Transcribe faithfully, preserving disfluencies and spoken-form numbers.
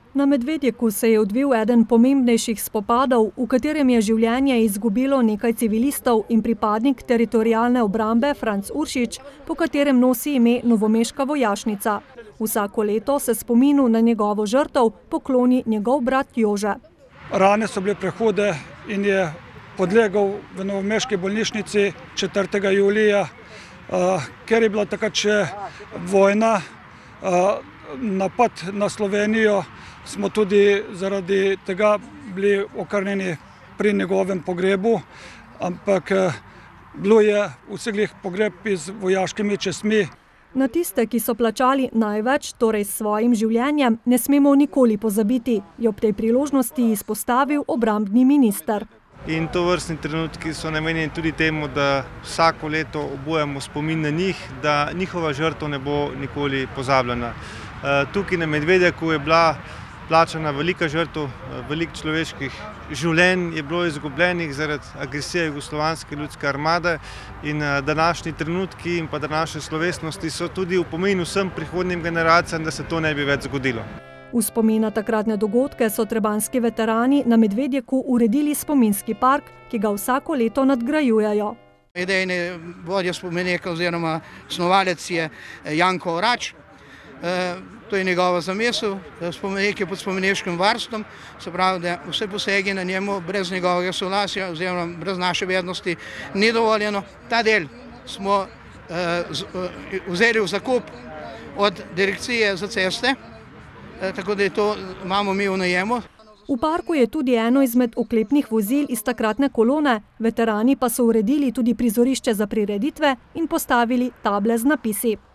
Na Medvedjeku se je odvil eden pomembnejših spopadov, v katerem je življenje izgubilo nekaj civilistov in pripadnik teritorialne obrambe Franc Uršič, po katerem nosi ime Novomeška vojašnica. Vsako leto se spominu na njegovo žrtev pokloni njegov brat Jože. Rane so bile prehude in je podlegel v novomeški bolnišnici četrtega julija, ker je bila takrat še vojna, napad na Slovenijo, smo tudi zaradi tega bili okrnjeni pri njegovem pogrebu, ampak bilo je vseglih pogreb z vojaškimi častmi. Na tiste, ki so plačali največ, torej s svojim življenjem, ne smemo nikoli pozabiti, je ob tej priložnosti izpostavil obrambni minister. In tovrstni trenutki so namenjeni tudi temu, da vsako leto obujamo spomin na njih, da njihova žrtev ne bo nikoli pozabljena. Tukaj na Medvedjeku je bila plačana velika žrtev, veliko človeških življenj je bilo izgubljenih zaradi agresije Jugoslovanske ljudske armade in današnji trenutki in pa današnje slovesnosti so tudi v pomenu vsem prihodnjim generacijam, da se to ne bi več zgodilo. V spomin na takratne dogodke so trebanjski veterani na Medvedjeku uredili spominski park, ki ga vsako leto nadgrajujejo. Idejni vodja spomenika oziroma snovalec je Janko Orač. To je njegova zamisel, spomenik je pod spomeniškim varstvom, se pravi, da vse posegi na njemu brez njegovega soglasja oziroma brez naše vednosti ni dovoljeno. Ta del smo vzeli v zakup od direkcije za ceste, tako da to imamo mi v najemu. V parku je tudi eno izmed oklepnih vozil iz takratne kolone, veterani pa so uredili tudi prizorišče za prireditve in postavili table z napisi.